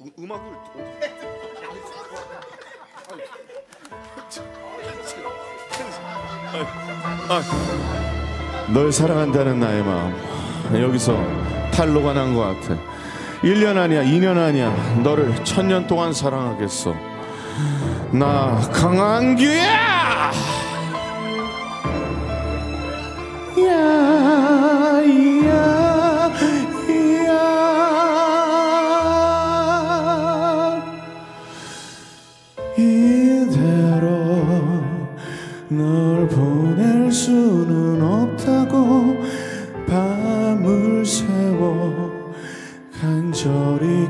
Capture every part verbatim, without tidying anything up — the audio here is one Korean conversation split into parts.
음, 음악을 널 사랑한다는 나의 마음 여기서 탈로가 난 것 같아. 일 년 아니야 이 년 아니야 너를 천년 동안 사랑하겠어. 나 강한규야. 야야야 이대로 널 보낼 수는 없다고 밤을 새워 간절히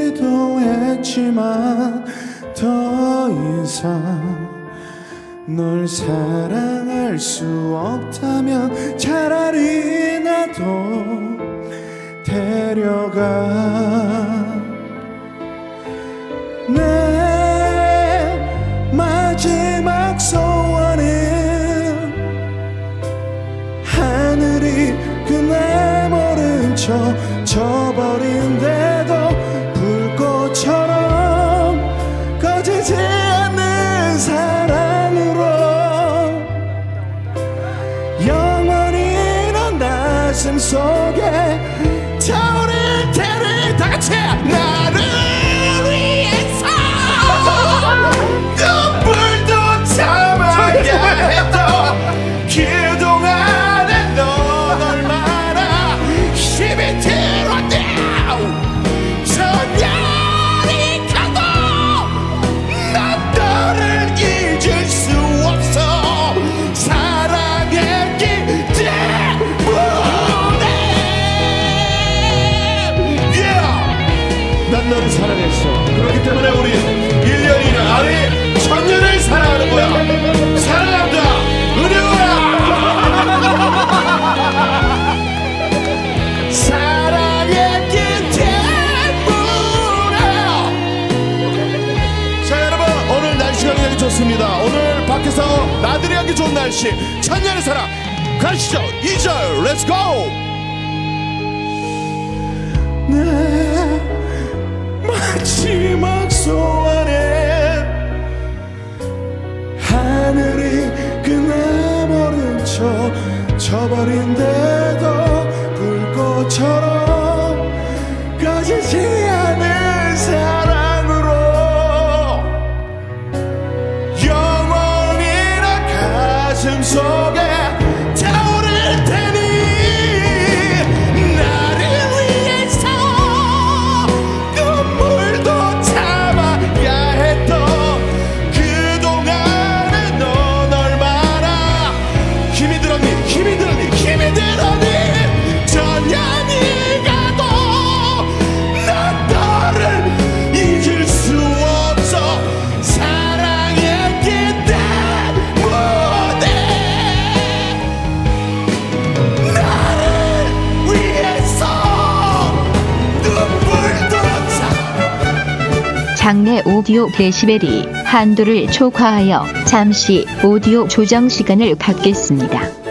기도했지만 더 이상 널 사랑할 수 없다면 차라리 나도 데려가. 내 마지막 소원은 하늘이 그날 모른 척 져버린데도 불꽃처럼 꺼지지 않는 사랑으로 영원히 넌 가슴 속에 타오를 테니 다같이 나를 위해서 눈물도 참아야 해도 그동안에 넌 얼마나 힘이 들었냐. 천년이 가도 난 너를 잊을 수 없어. 사랑했기 때문에 yeah! 난 너를 사랑했어. 그렇기 때문에 우리 일 년이나 아니 천년을 사랑하는 거야. 사랑한다 은영아. 사랑했기 때문에. 자 여러분 오늘 날씨가 굉장히 좋습니다. 오늘 밖에서 나들이 하기 좋은 날씨 천년의 사랑 가시죠. 이 절 렛츠고. 내 마지막 소원에 하늘이 그날 모른 척 져버린데도 불꽃처럼 꺼지지 않은 사랑으로 영원히 나 가슴 속에 타오를 테니 나를 위해서 눈물도 참아야 했던 그동안에 넌 얼마나 힘이 들었니 힘이 들었니 힘이 들었니. 천년이 가도 난 너를 잊을 수 없어. 사랑했기 때문에 나를 위해서 눈물도 참. 장내 오디오 데시벨이 한도를 초과하여 잠시 오디오 조정 시간을 갖겠습니다.